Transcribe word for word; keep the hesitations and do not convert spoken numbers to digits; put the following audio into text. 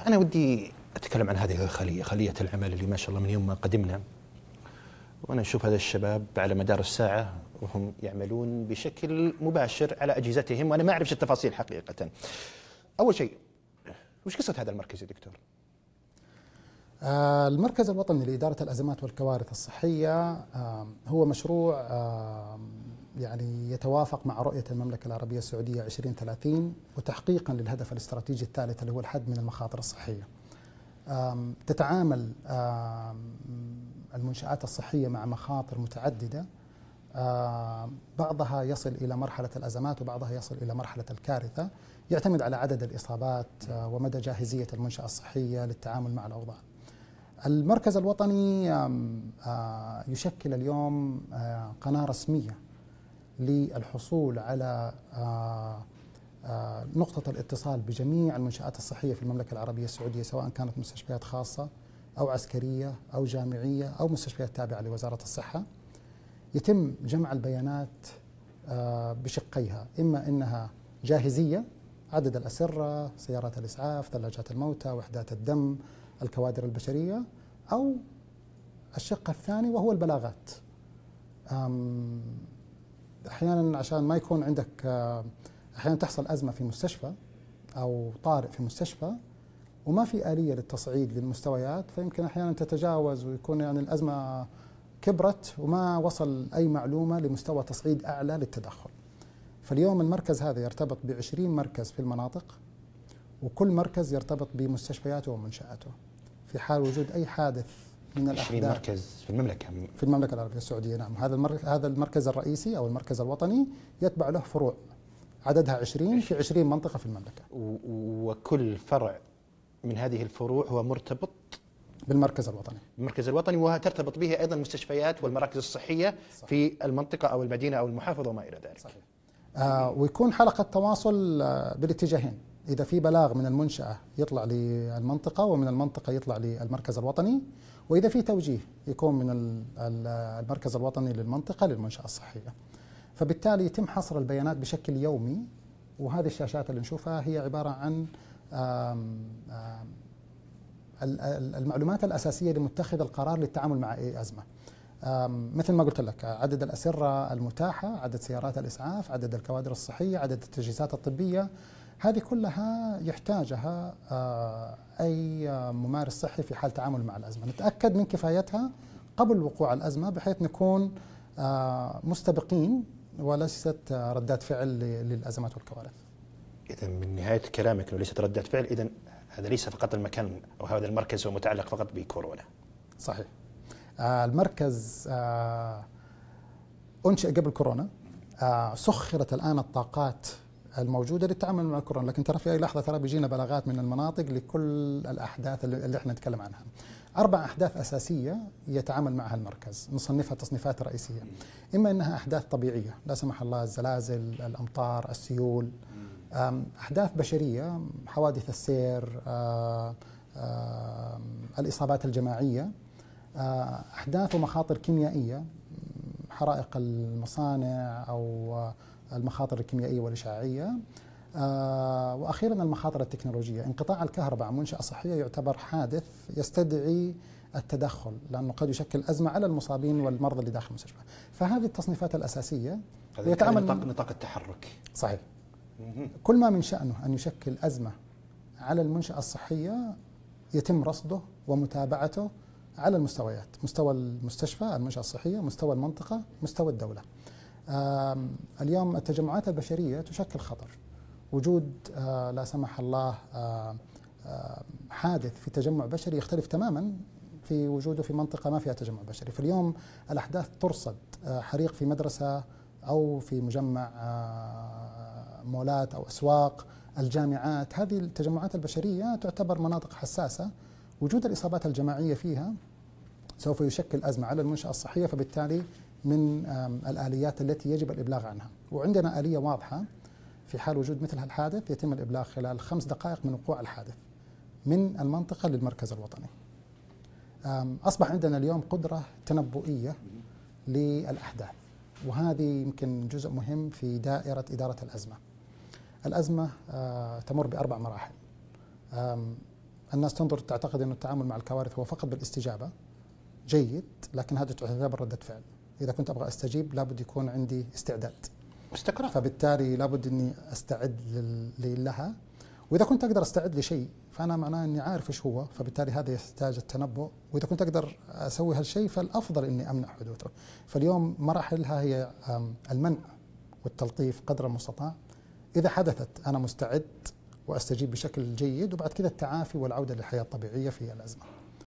أنا ودي أتكلم عن هذه الخلية، خلية العمل اللي ما شاء الله من يوم ما قدمنا وأنا أشوف هذا الشباب على مدار الساعة وهم يعملون بشكل مباشر على أجهزتهم، وأنا ما أعرف التفاصيل حقيقة. أول شيء، وش قصة هذا المركز يا دكتور؟ آه المركز الوطني لإدارة الأزمات والكوارث الصحية آه هو مشروع آه يعني يتوافق مع رؤية المملكة العربية السعودية عشرين ثلاثين وتحقيقا للهدف الاستراتيجي الثالث اللي هو الحد من المخاطر الصحية. تتعامل المنشآت الصحية مع مخاطر متعددة، بعضها يصل إلى مرحلة الأزمات وبعضها يصل إلى مرحلة الكارثة، يعتمد على عدد الإصابات ومدى جاهزية المنشأة الصحية للتعامل مع الأوضاع. المركز الوطني يشكل اليوم قناة رسمية للحصول على نقطة الاتصال بجميع المنشآت الصحية في المملكة العربية السعودية، سواء كانت مستشفيات خاصة أو عسكرية أو جامعية أو مستشفيات تابعة لوزارة الصحة. يتم جمع البيانات بشقيها، إما أنها جاهزية، عدد الأسرة، سيارات الإسعاف، ثلاجات الموتى، وحدات الدم، الكوادر البشرية، أو الشق الثاني وهو البلاغات. أحيانا عشان ما يكون عندك، أحيانا تحصل أزمة في مستشفى أو طارئ في مستشفى وما في آلية للتصعيد للمستويات، فيمكن أحيانا تتجاوز ويكون يعني الأزمة كبرت وما وصل أي معلومة لمستوى تصعيد أعلى للتدخل. فاليوم المركز هذا يرتبط بعشرين مركز في المناطق، وكل مركز يرتبط بمستشفياته ومنشآته. في حال وجود أي حادث من الأحداث، عشرين مركز في المملكة في المملكة العربية السعودية، نعم. هذا المركز هذا المركز الرئيسي أو المركز الوطني يتبع له فروع عددها عشرين في عشرين منطقة في المملكة، وكل فرع من هذه الفروع هو مرتبط بالمركز الوطني. المركز الوطني، وترتبط به أيضا المستشفيات والمراكز الصحية. صحيح. في المنطقة أو المدينة أو المحافظة وما إلى ذلك. صحيح. آه ويكون حلقة تواصل آه بالاتجاهين، إذا في بلاغ من المنشأة يطلع للمنطقة ومن المنطقة يطلع للمركز الوطني، وإذا في توجيه يكون من المركز الوطني للمنطقة للمنشأة الصحية. فبالتالي يتم حصر البيانات بشكل يومي، وهذه الشاشات اللي نشوفها هي عبارة عن آم آم المعلومات الأساسية لمتخذ القرار للتعامل مع أي أزمة. مثل ما قلت لك، عدد الأسرة المتاحة، عدد سيارات الإسعاف، عدد الكوادر الصحية، عدد التجهيزات الطبية، هذه كلها يحتاجها أي ممارس صحي في حال تعامل مع الأزمة. نتأكد من كفايتها قبل وقوع الأزمة بحيث نكون مستبقين وليست ردات فعل للأزمات والكوارث. إذا من نهاية كلامك أنه ليست ردات فعل، إذا هذا ليس فقط المكان أو هذا المركز هو متعلق فقط بكورونا. صحيح. آه المركز آه أنشئ قبل كورونا، آه سخرت الآن الطاقات الموجودة للتعامل مع كورونا، لكن ترى في أي لحظة ترى بيجينا بلاغات من المناطق لكل الأحداث اللي احنا نتكلم عنها. أربع أحداث أساسية يتعامل معها المركز، نصنفها تصنيفات رئيسية. إما أنها أحداث طبيعية، لا سمح الله، الزلازل، الأمطار، السيول. أحداث بشرية، حوادث السير، آآ آآ الإصابات الجماعية. أحداث ومخاطر كيميائية، حرائق المصانع أو المخاطر الكيميائية والإشعاعية. وأخيرا المخاطر التكنولوجية. انقطاع الكهرباء عن منشأة صحية يعتبر حادث يستدعي التدخل، لأنه قد يشكل أزمة على المصابين والمرضى اللي داخل المستشفى. فهذه التصنيفات الأساسية. ويتعامل نطاق, نطاق التحرك. صحيح. كل ما من شأنه أن يشكل أزمة على المنشأة الصحية يتم رصده ومتابعته على المستويات، مستوى المستشفى، المنشأة الصحية، مستوى المنطقة، مستوى الدولة. اليوم التجمعات البشرية تشكل خطر. وجود لا سمح الله حادث في تجمع بشري يختلف تماما في وجوده في منطقة ما فيها تجمع بشري. فاليوم الأحداث ترصد، حريق في مدرسة أو في مجمع مولات أو أسواق، الجامعات، هذه التجمعات البشرية تعتبر مناطق حساسة. وجود الإصابات الجماعية فيها سوف يشكل أزمة على المنشأة الصحية، فبالتالي من الآليات التي يجب الإبلاغ عنها. وعندنا آلية واضحة، في حال وجود مثل هالحادث يتم الإبلاغ خلال خمس دقائق من وقوع الحادث من المنطقة للمركز الوطني. أصبح عندنا اليوم قدرة تنبؤية للأحداث، وهذه يمكن جزء مهم في دائرة إدارة الأزمة. الأزمة تمر بأربع مراحل. الناس تنظر تعتقد أن التعامل مع الكوارث هو فقط بالاستجابة، جيد، لكن هذا تعتبر ردة فعل. إذا كنت أبغى أستجيب لابد يكون عندي استعداد استقرار، فبالتالي لابد أني أستعد لها. وإذا كنت أقدر أستعد لشيء فأنا معناه أني عارف إيش هو، فبالتالي هذا يحتاج التنبؤ. وإذا كنت أقدر أسوي هالشيء فالأفضل أني أمنع حدوثه. فاليوم مراحلها هي المنع والتلطيف قدر المستطاع. إذا حدثت أنا مستعد وأستجيب بشكل جيد، وبعد كذا التعافي والعودة للحياة الطبيعية في الأزمة.